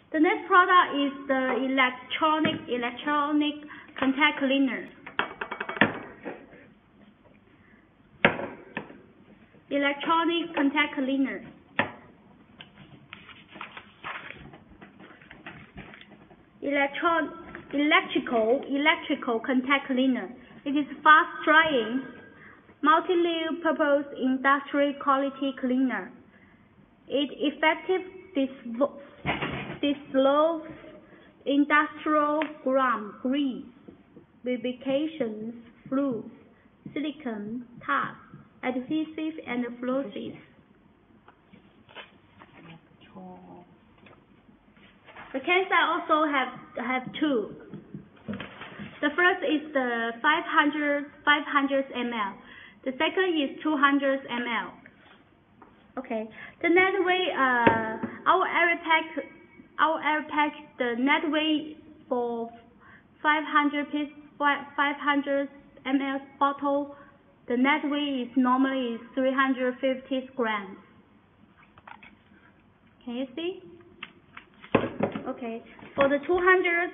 The next product is the electronic contact cleaner. Electronic contact cleaner. Electrical contact cleaner. It is fast drying, multi-lube purpose industrial quality cleaner. It effectively dissolves industrial grease, lubrications, fluids, silicone, tar, adhesives, and fluids. The cans I also have two. The first is the 500 ml. The second is 200 ml. Okay. The net weight, our air pack, the net weight for 500 ml bottle, the net weight is normally 350 grams. Can you see? Okay. For the 200,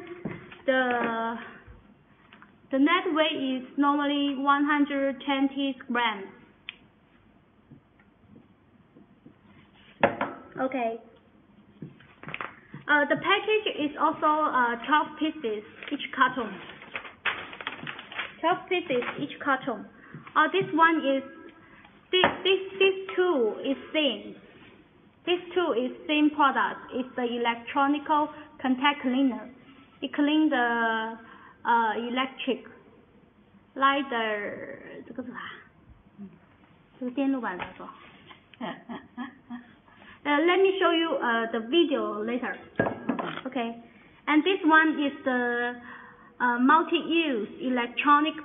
the net weight is normally 120 grams. Okay. The package is also 12 pieces each carton. 12 pieces each carton. This one is this two is same. This two is same product. It's the electronical contact cleaner. It cleans the electric, like the 这个是啥？这个电路板来说。Let me show you the video later. Okay. And this one is the multi-use electronic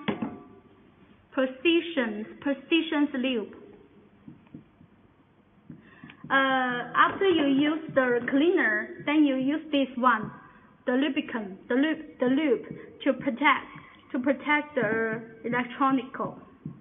precision lube. After you use the cleaner, then you use this one, the lubricant, the lube to protect the electronical.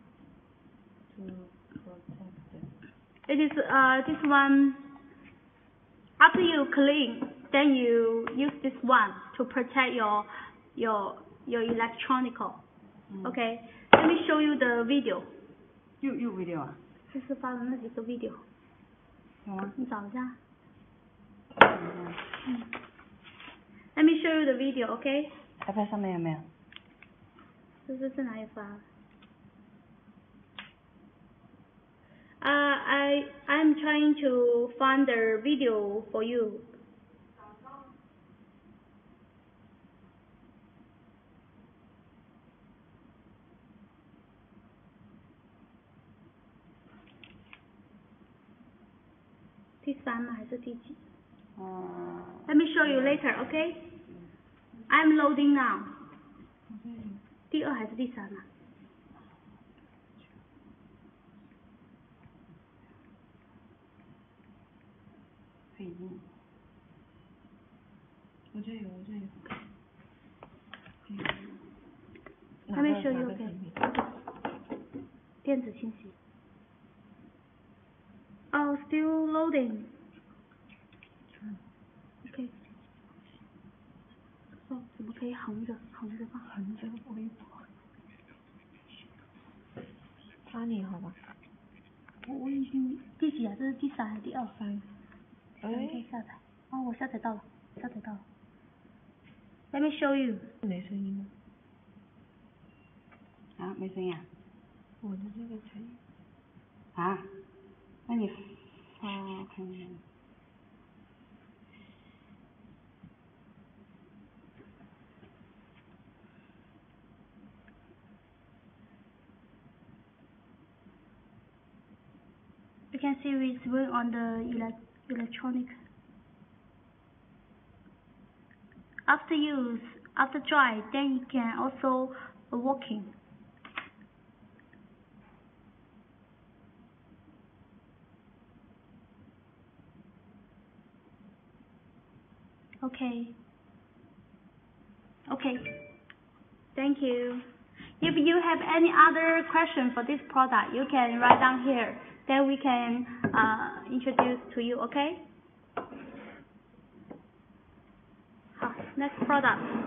It is this one. After you clean, then you use this one to protect your electronical. Okay. Let me show you the video. You video 啊？ 这是发的那几个 video。你找一下。Let me show you the video, okay? iPad 上面有没有？ 这是在哪里发？I'm trying to find the video for you. Let me show you later, okay? I'm loading now. 第二还是第三啊？ 我这有。 Let me show you, okay? 电子信息。Oh, still loading. Okay. 哦，怎么可以横着放？ 横着微博。发你好吧？ 我已经第几啊？这是第三还是第二？ 三。 可以下载。哦，我下载到了。Let me show you. 没声音吗？ 啊，没声音啊？ 我的这个声音。 啊？那你发看一下。 You can see it's going on the electronic. After use, after dry, then you can also working. Okay. Thank you. If you have any other question for this product, you can write down here. Then we can introduce to you, okay? Next product.